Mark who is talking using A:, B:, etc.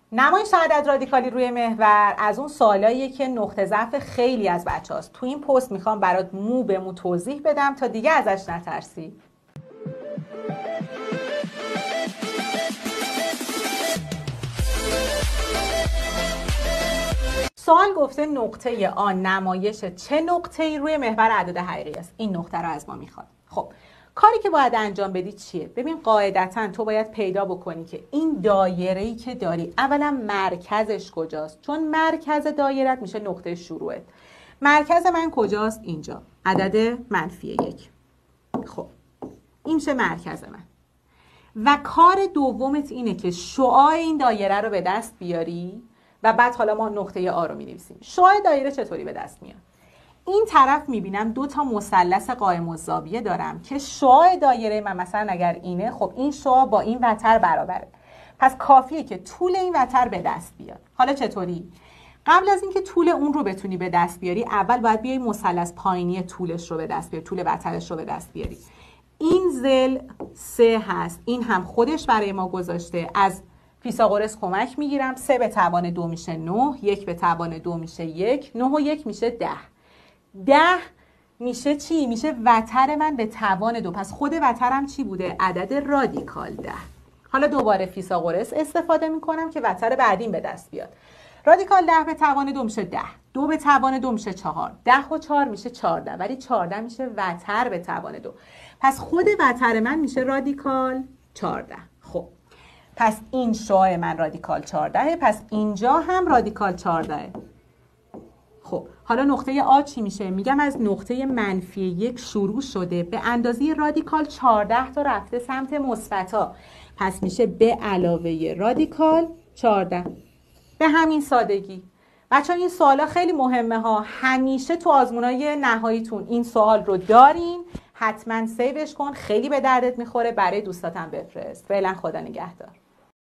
A: نمایش عدد رادیکالی روی محور از اون سوالاییه که نقطه ضعف خیلی از بچه‌هاست. تو این پست میخوام برات مو به مو توضیح بدم تا دیگه ازش نترسی. سوال گفته نقطه آ نمایش چه نقطه‌ای روی محور اعداد حقیقی است. این نقطه رو از ما میخواد. خب کاری که باید انجام بدی چیه؟ ببین قاعدتاً تو باید پیدا بکنی که این دایره‌ای که داری اولا مرکزش کجاست، چون مرکز دایرت میشه نقطه شروعت. مرکز من کجاست؟ اینجا، عدد -1. خب این میشه مرکز من. و کار دومت اینه که شعاع این دایره رو به دست بیاری و بعد حالا ما نقطه آ رو می‌نویسیم. شعاع دایره چطوری به دست میاد؟ این طرف میبینم دو تا مثلث قائم الزاویه دارم که شعاع دایره من مثلا اگر اینه، خب این شعاع با این وتر برابره. پس کافیه که طول این وتر به دست بیاد. حالا چطوری؟ قبل از اینکه طول اون رو بتونی به دست بیاری، اول باید بیای مثلث پایینی طولش رو به دست بیاری، طول وترش رو به دست بیاری. این زل 3 هست، این هم خودش برای ما گذاشته. از فیثاغورس کمک میگیرم. 3 به توان 2 میشه 9، 1 به توان 2 میشه 1، 9 و 1 میشه 10. 10 میشه چی؟ میشه وتر من به توان 2. پس خود وترم چی بوده؟ عدد رادیکال 10. حالا دوباره فیثاغورس استفاده میکنم که وتر بعدیم به دست بیاد. رادیکال 10 به توان 2 میشه 10، 2 به توان 2 میشه 4، 10 و 4 میشه 14، ولی 14 میشه وتر به توان 2. پس خود وتر من میشه رادیکال 14. خب پس این شعاع من رادیکال 14، پس اینجا هم رادیکال 14. خب حالا نقطه آ چی میشه؟ میگم از نقطه -1 شروع شده، به اندازه رادیکال 14 تا رفته سمت مثبتا، پس میشه به علاوه رادیکال 14. به همین سادگی. بچه ها این سوالا خیلی مهمه ها، همیشه تو آزمونای نهاییتون این سوال رو دارین، حتما سیوش کن، خیلی به دردت میخوره، برای دوستاتم بفرست. فعلا خدا نگهدار.